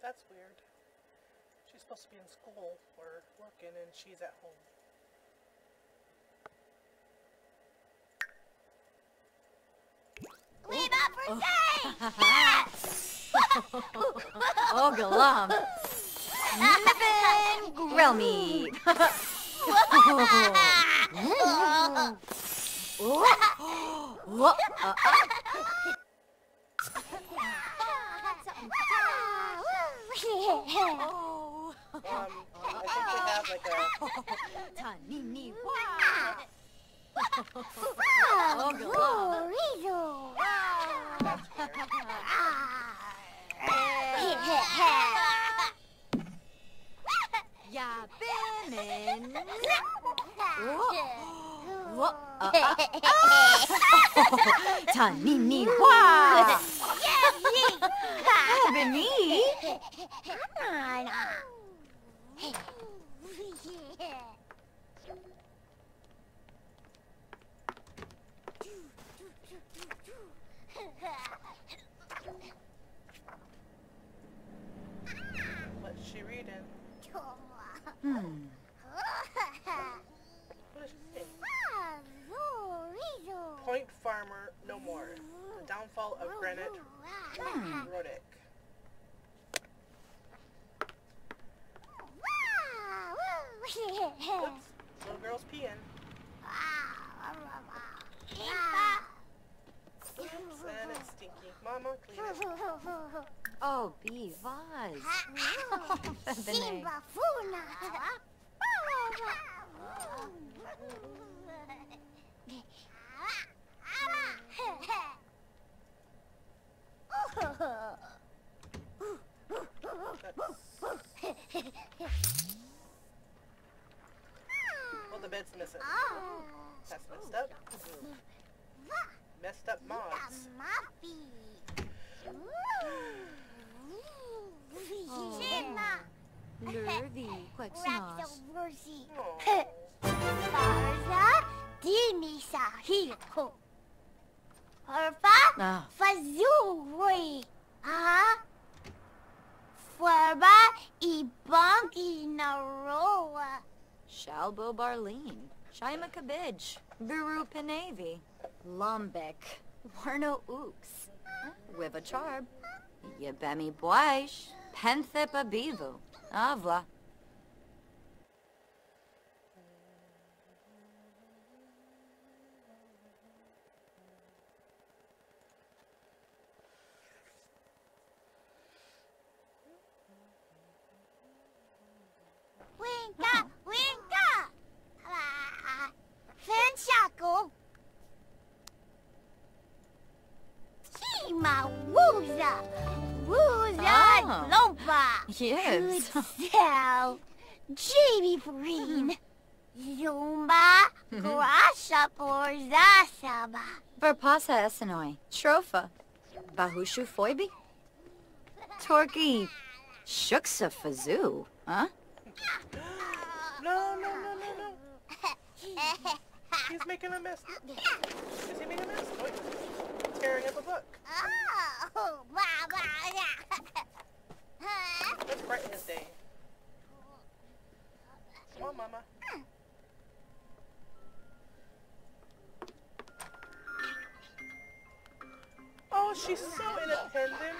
That's weird. She's supposed to be in school or working and she's at home. Leave up for Yes! Oh, galam. Living grill meat. I think we have like a... Tanini. Oh, galam. That's weird. Ya binin. Tanini wa. Bini. What's she reading? Hmm. What is she saying? Point Farmer no more. The downfall of Granite Rodic. Oops, little girl's peeing. Oops, and it's stinky. Mama, clean it. Oh, be vaz. Bene. Well, the bed's missing. That's messed up. Messed up mods. Lurdy, quacksnos. Ah, Fazuri. Forba ibongi naroa. Shalbo Barleen. Shaima Kabij. Buru Penavi. Lumbek. Warno Ooks. Wiva Charb. Yebemi Boish. Penthip Abivu. Avla. Winka, winka. Fenshaku. Chima wuza. Wuza lompa. Yes. Sell. Jamie Green. Zumba. Grasha por zasaba. Verpasa Esenoi. Tropha. Bahushu Foibi. Torki. Shuksa Fazoo. Huh? No. He's making a mess. Is he making a mess? Oh, he's tearing up a book. Oh, mama. Let's brighten his day. Come on, Mama. Oh, she's so independent.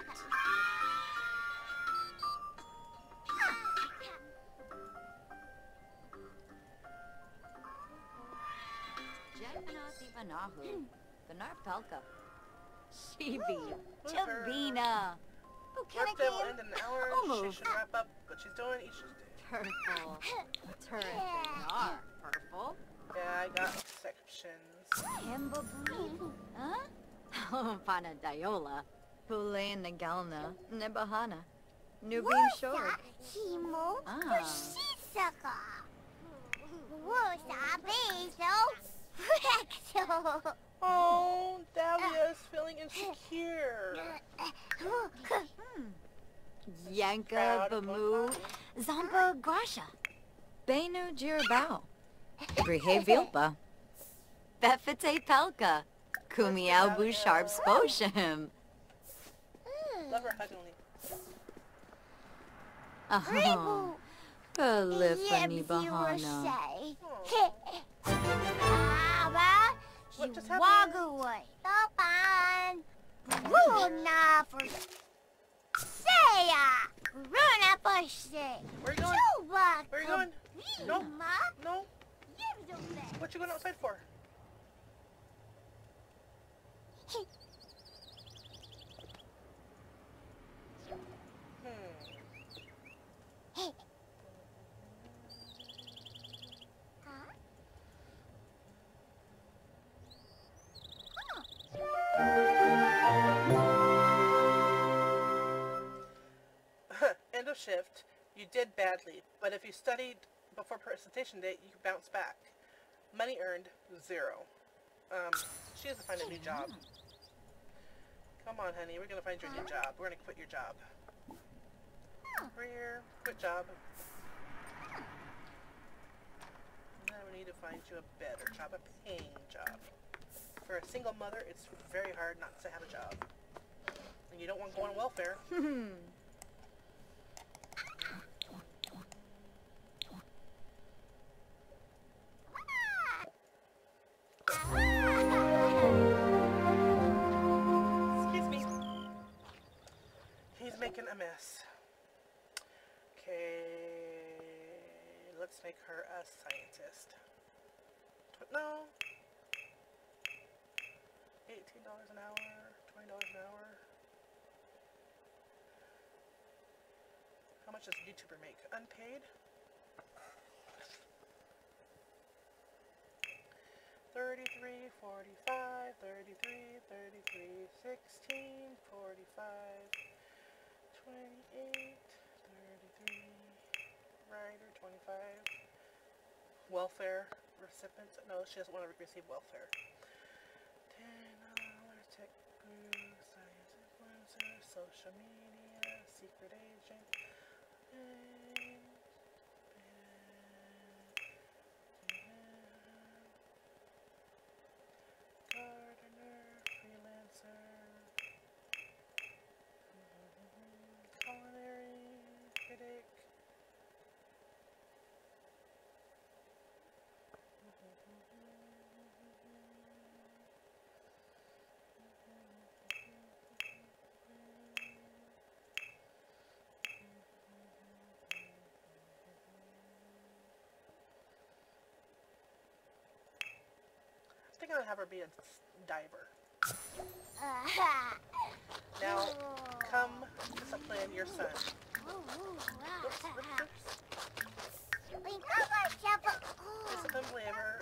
Jeffanath Ivanahu. Benar Pelka. Shibi. Chavina. Work day will end in an hour. She Almost. should wrap up what she's doing each day. Purple. Turbenar. Purple. Yeah, I got sections. Hembabuni. Huh? Oh, Panadayola. Pule Nagalna. Nebahana. Nubim Shorg. Himo. Ah. Shisaka. Wosa bezo. Recto. Oh, Dahlia is feeling insecure. Yanka Proud of Bamu. Mommy. Zamba Grasha. Benu Jirabao. Grihe Vilpa. Befete Pelka. Kumiau What's Busharb Sposhim. Love her huggingly. Oh, Kalifani Bahana. Baba, What just walk happened? away. Tapan. Runa for Saya. Runa for say. Where are you going? Chuba. Where are you going? No. Ma. No. What you going outside for? End of shift. You did badly, but if you studied before presentation date, you can bounce back. Money earned, 0. She has to find a new job. Come on, honey, we're gonna find you a new job. We're gonna quit your job. Career, quit job. Now we need to find you a better job, a paying job. For a single mother, it's very hard not to have a job. And you don't want to go on welfare. Excuse me. He's making a mess. Okay, let's make her a scientist. No. $18 an hour, $20 an hour. How much does a YouTuber make? Unpaid? 33, 45, 33, 33, 16, 45, 28, 33, writer, 25. Welfare recipients? No, she doesn't want to receive welfare. 10 hours, tech guru, science influencer, social media, secret agent, gardener, freelancer, culinary critic, I think I'm gonna have her be a diver. Now, come discipline your son. Oops, discipline flavor.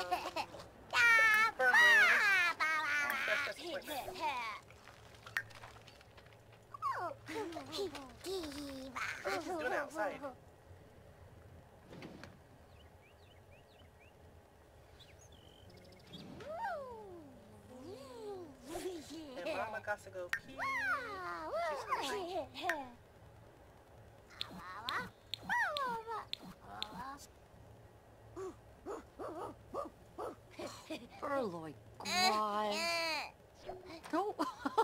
Firmly. That's just quick. What is he doing outside? And Mama got to go pee. She's hungry. Burloy, God. Go.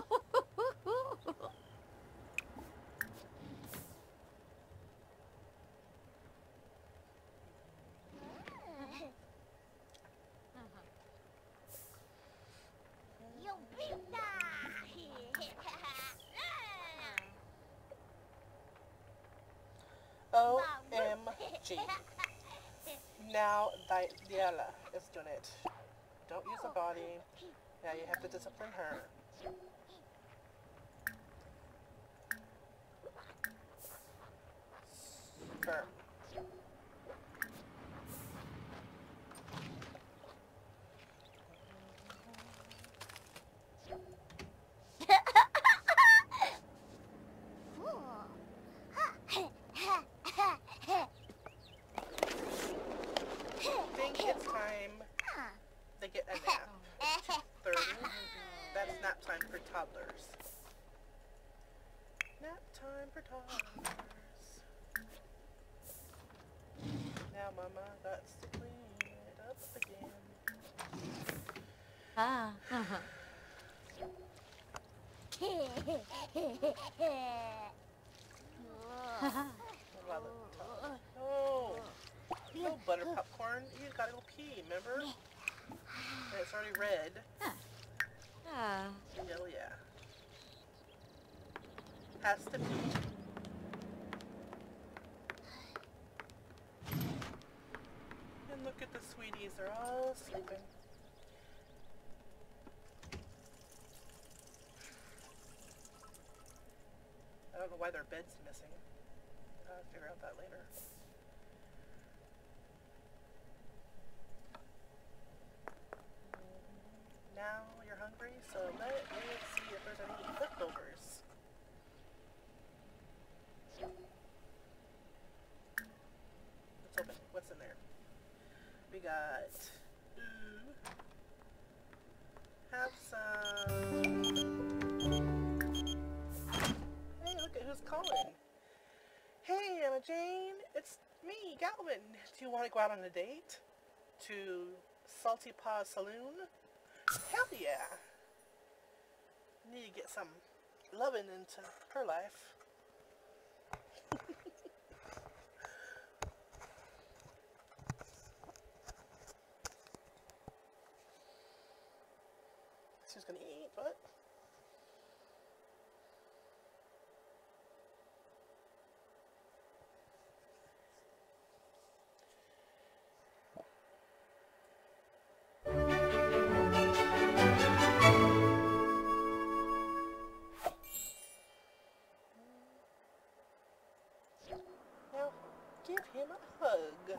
OMG. Now Diala is doing it. Don't use the body. Now you have to discipline her. Sperm. Think it's time they get a nap. It's 2:30. That's nap time for toddlers. Nap time for toddlers. Now, Mama, that's to clean it up again. Ah. while the no. No butter popcorn. You gotta go pee, remember? And it's already red. Ah. Hell yeah. Has to pee. And look at the sweeties, they're all sleeping. I don't know why their bed's missing. I'll figure out that later. Now you're hungry, so let me see if there's any leftovers. Let's open it. What's in there? We got have some. Hey, look at who's calling. Hey, Emma Jane, it's me, Galvin. Do you want to go out on a date? To Salty Paw Saloon? Hell yeah. Need to get some loving into her life. She's gonna eat, but now give him a hug.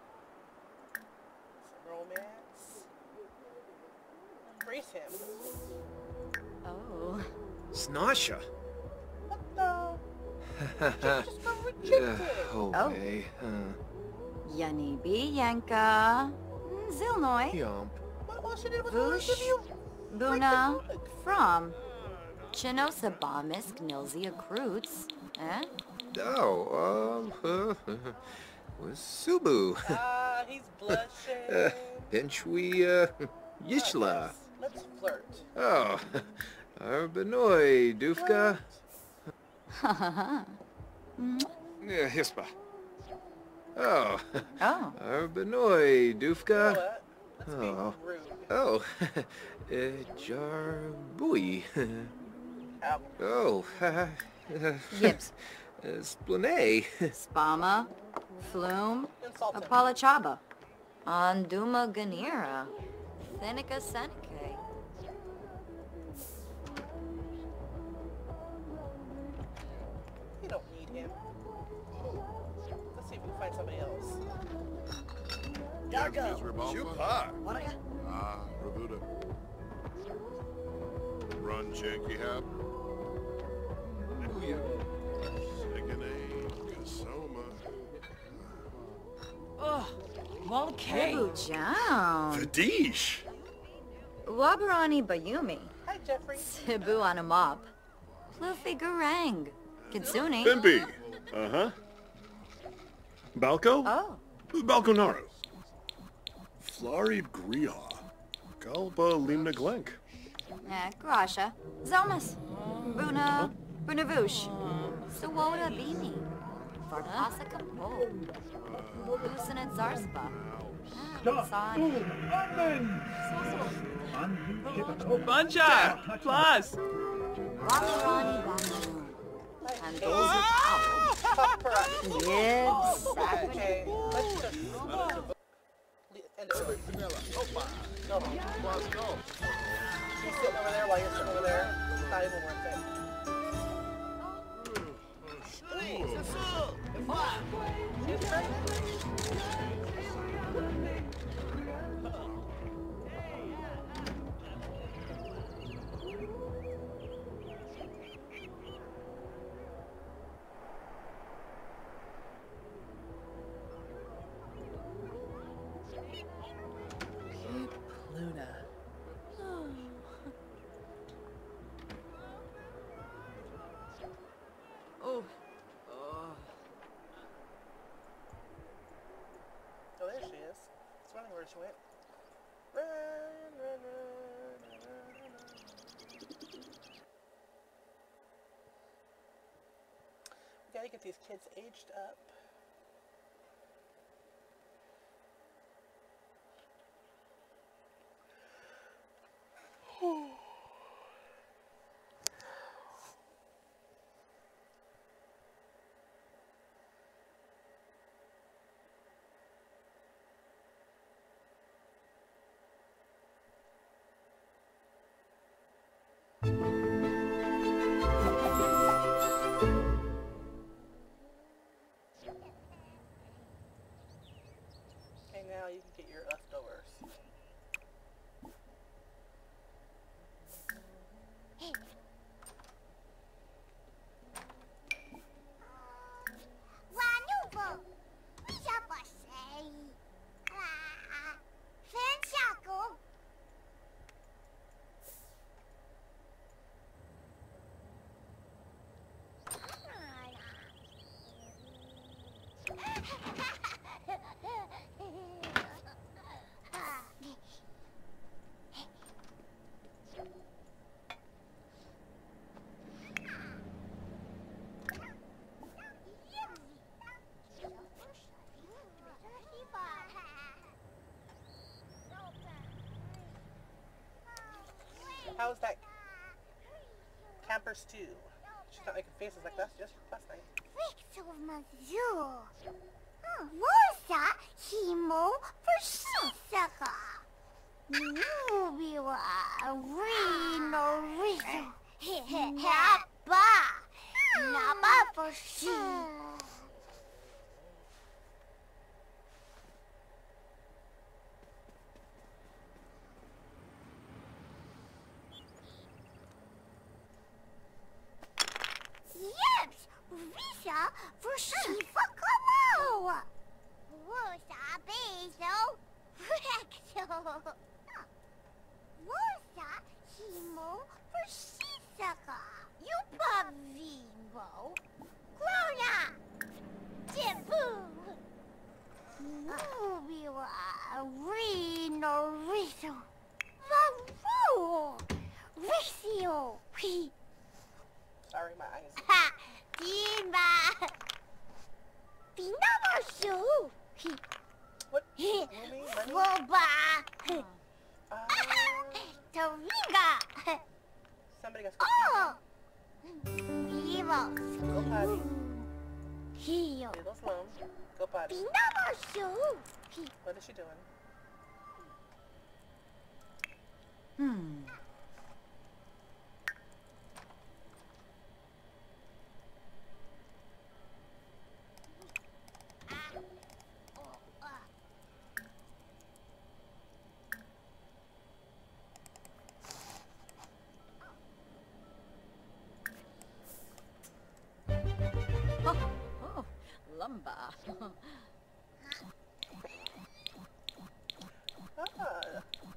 Some romance. Embrace him. Oh. Snasha. What the? She just got rejected. Okay. Yanibi Yanka. Zilnoy. Yomp. What she did with the rest of Vush. you? Buna. From. Chinosabamis Gnilzia Kroots. Eh? Oh, was Subu. Ah, he's blushing. Pinchwi, Yishla. Let's flirt. Oh, Arbanoy, Dufka. Ha Yeah, Hispa. Oh, Oh. Arbanoy, You know Dufka. what? Let's be Oh. rude. Oh, Jarbui. Ow. Oh, Gibbs. Splanay. Spama. Flume. Insult him. Apalachaba. Anduma Ganira. Thenica Seneca. You don't need him. Let's see if we can find somebody else. Yaga. Chupa. Ah, Ravuda. Run, Janky Hab. Sigane, Kasoma. Ribu Jam. Fadish. Wabarani Bayumi. Hi, Jeffrey. Sibu Anamop. Luffy Garang. Kitsune. Pimpy. Uh-huh. Balco? Oh. Balconaru. Flari Griha. Galba Limna Glenk. Grasha. Zelmas. Buna. Bunavush. Suwoda Bini. Farpasa Kampo. Lucinat Zarspa. Son. Buncha! Plus! Wabarani Bamu. And those are Paparazzi. Yes. Okay, let's just end it early. No. He's sitting over there while you're sitting over there. It's not even worth it. She's pregnant? Luna. Oh. Oh. Oh, there she is. It's wondering where she went. Run, run, run, run, run, run. We gotta get these kids aged up. How's that camper stew? She's not making faces like that just last night. Wosa himo forsisaka. Nubi wa rino rizo. Napa. Napa forsi. Yes, Visa for Shiva Kamau. Wosa Bezo Rexo. Wosa Himo for Shisaka. Yupa Vimo. Clona. Tipu. Nubiwa Rino Rizo. Varu. Rixio. Sorry, my eyes. Ha! Dimba! Pinamashu! What? Movie? Money? Boba! Uh, Toringa! somebody got Oh! Vivo! Go potty. Hio! Leave us alone. Go potty. Pinamashu! What is she doing? Oh, lumber. Ah.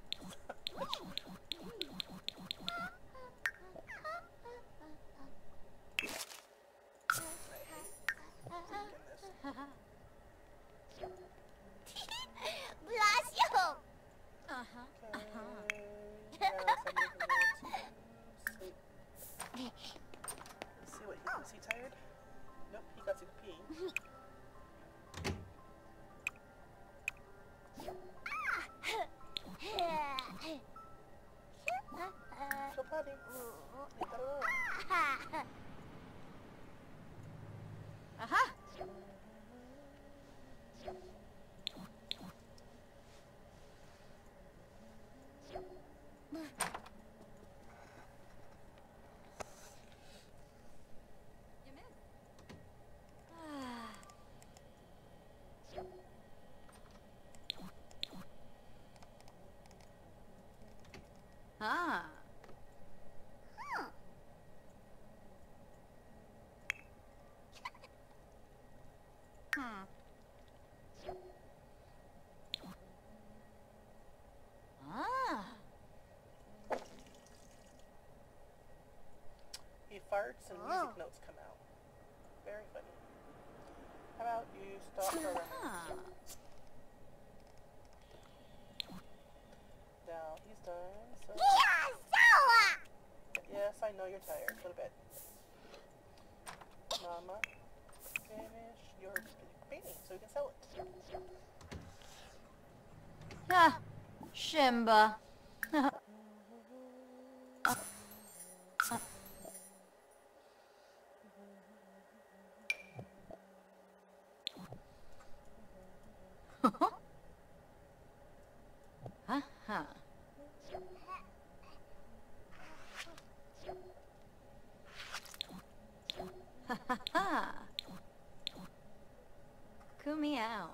Blasio! Okay. Now somebody can go to sleep. Let's see what is he tired? Nope, he got to pee. Go potty. Leave that alone. Aha! Ah. Ah. He farts and music notes come out. Very funny. How about you stop for a minute? Ah. Now he's done, so... Sawa! Yes, I know you're tired. Go to bed. Mama, finish your painting so we can sell it. Ah. Shimba. Huh. Ha ha ha. Kumiao.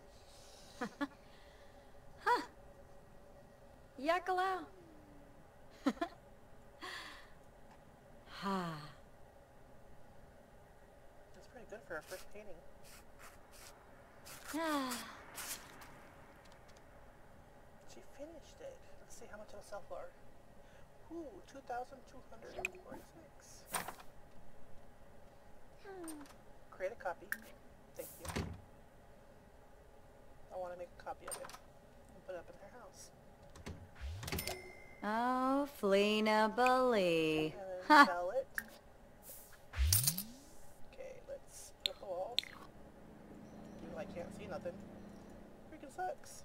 Huh. Yakalao. Ha. That's pretty good for our first painting. Ah. She finished it. Let's see how much it'll sell for. Ooh, 2,246. Create a copy. Thank you. I want to make a copy of it and put it up in her house. Oh, Flina Bully. And then Ha. sell it. Okay, let's put up the walls. Even though I can't see nothing. Freaking sucks.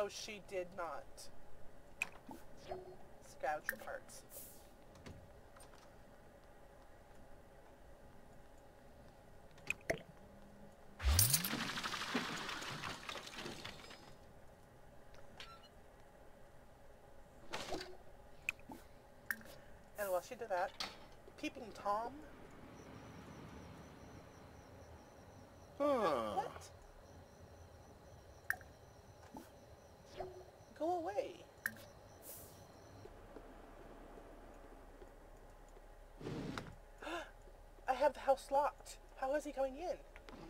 No, she did not. Scavenger parts. And while she did that, Peeping Tom? Huh. What? Go away. I have the house locked. How is he going in?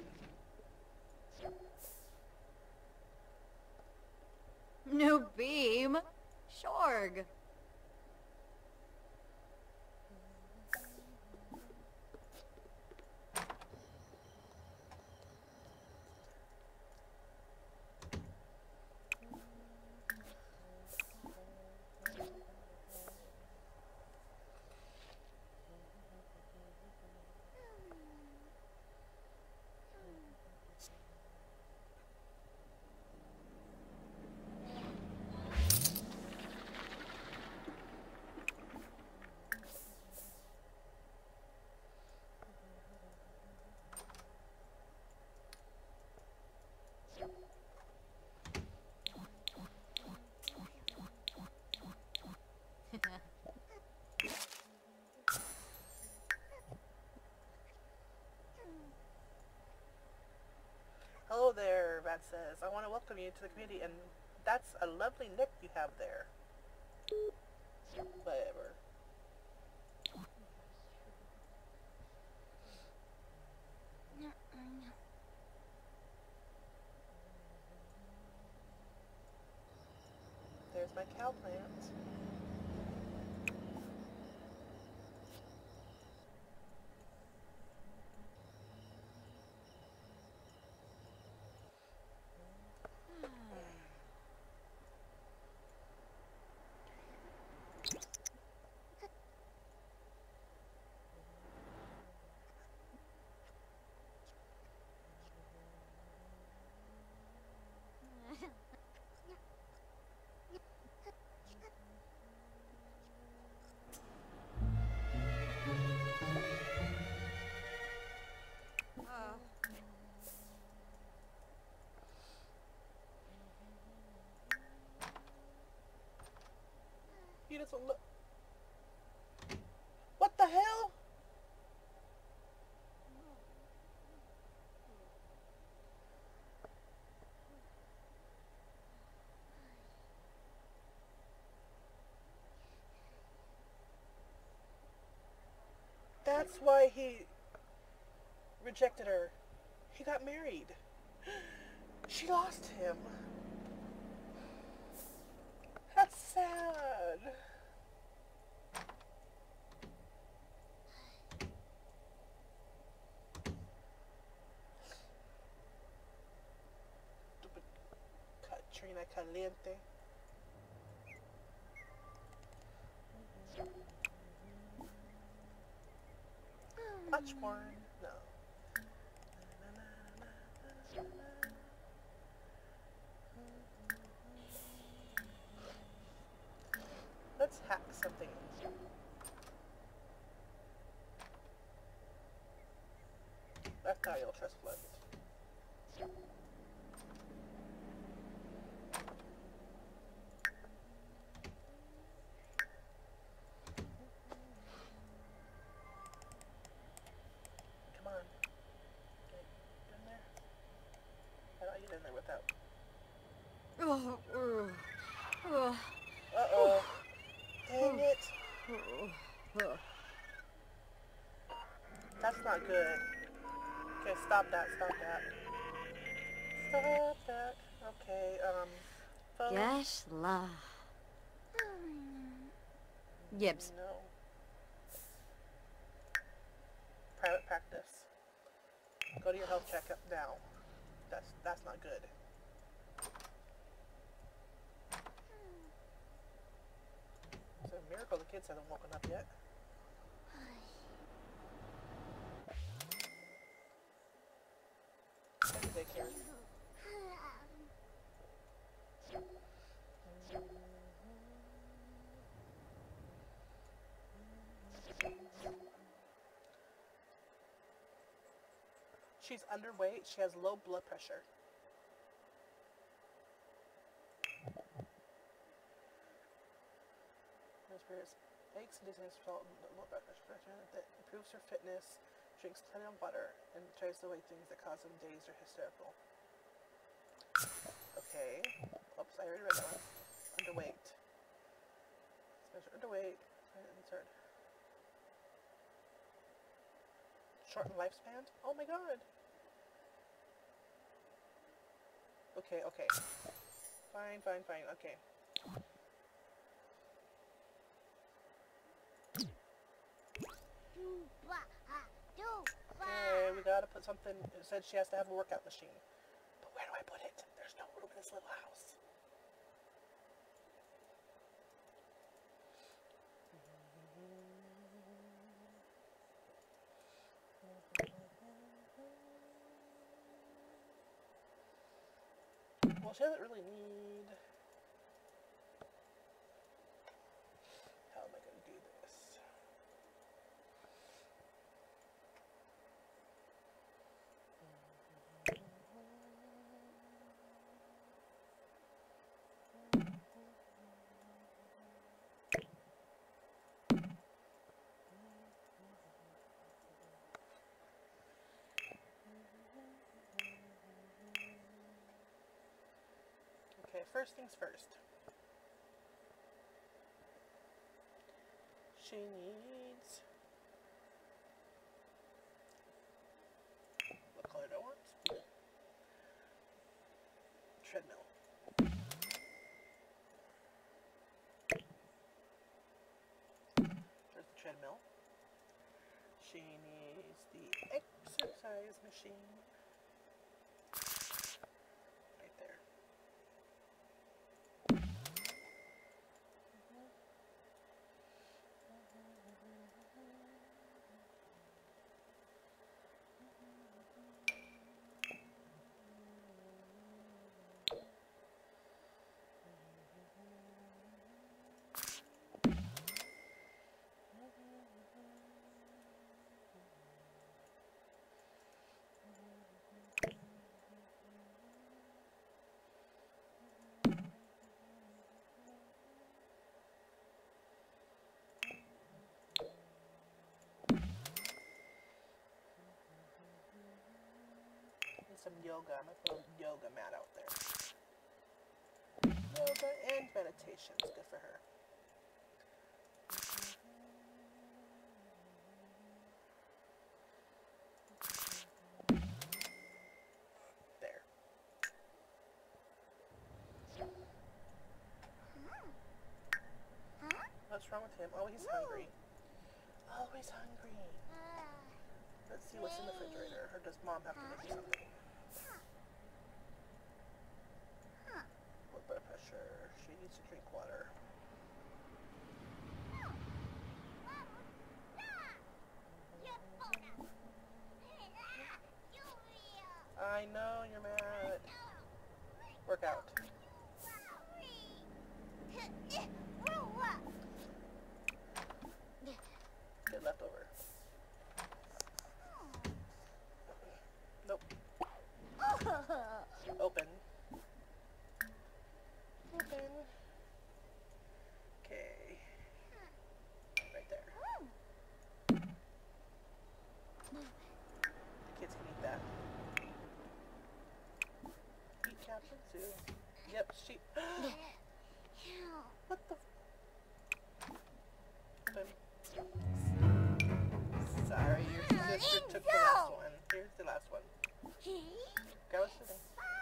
New beam. Shorg. Hello there, Vad says. I want to welcome you to the community, and that's a lovely nick you have there. Whatever. There's my cow plant. He doesn't look. What the hell? That's why he rejected her. He got married. She lost him. That's sad. Stupid Katrina Caliente. Watchborn? No. Let's hack something. That's how you'll trust blood. Come on. Get in there. How do I get in there without? Uh-oh. Dang it. That's not good. Okay, stop that, stop that. Stop that. Okay, phone. Gosh, la. Gibbs. No. Private practice. Go to your health checkup now. That's not good. It's a miracle the kids haven't woken up yet. Daycare. She's underweight. She has low blood pressure. Eggs and dizziness result in low blood pressure that improves her fitness, drinks plenty of water, and tries to avoid things that cause them dazed or hysterical. Okay. Oops, I already read that one. Underweight. Measure underweight. Insert. Shorten lifespan? Oh my god! Okay, okay. Fine, fine, fine. Okay. Okay, we gotta put something. It said she has to have a workout machine. But where do I put it? There's no room in this little house. Well, she doesn't really need... How am I going to do this? Okay, first things first. She needs... What color do I want? Treadmill. There's the treadmill. She needs the exercise machine. Right there. Some yoga. I'm gonna put a yoga mat out there. Yoga and meditation is good for her. There. What's wrong with him? Oh, he's hungry. Always hungry. Let's see what's in the refrigerator. Or does Mom have to make you something? Low blood pressure. She needs to drink water. I know you're mad. Work out. Get left over. Nope. Open. Open. Okay. Right there. The kids can eat that. Eat Captain Sue. Yep, she... What the... Open. Sorry, your sister took the last one. Here's the last one. Go sitting.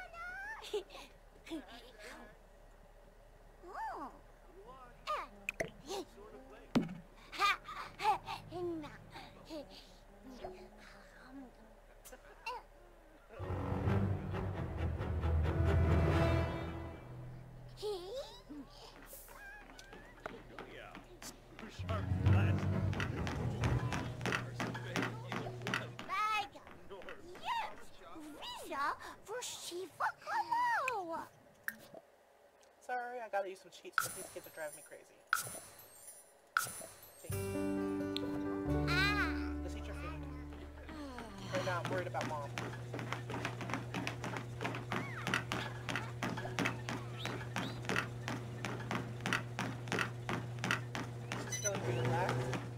Sorry, I gotta use some cheats because these kids are driving me crazy. Just eat your food. Right now I'm worried about Mom. to relax.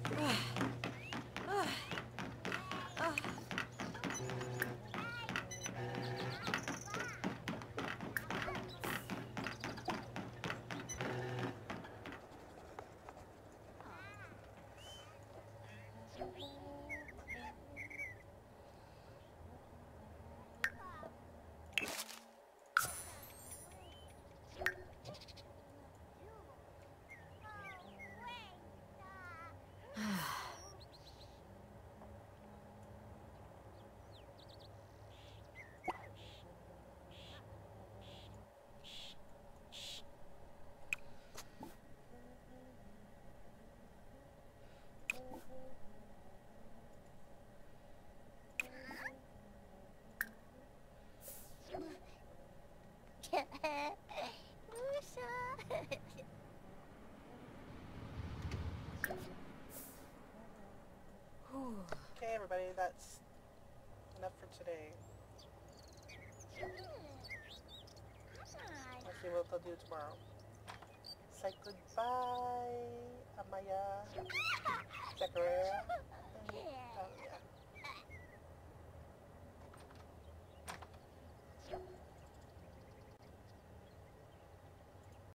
Okay, everybody, that's enough for today. Let's see what they'll do tomorrow. Say goodbye, Amaya, Zachariah.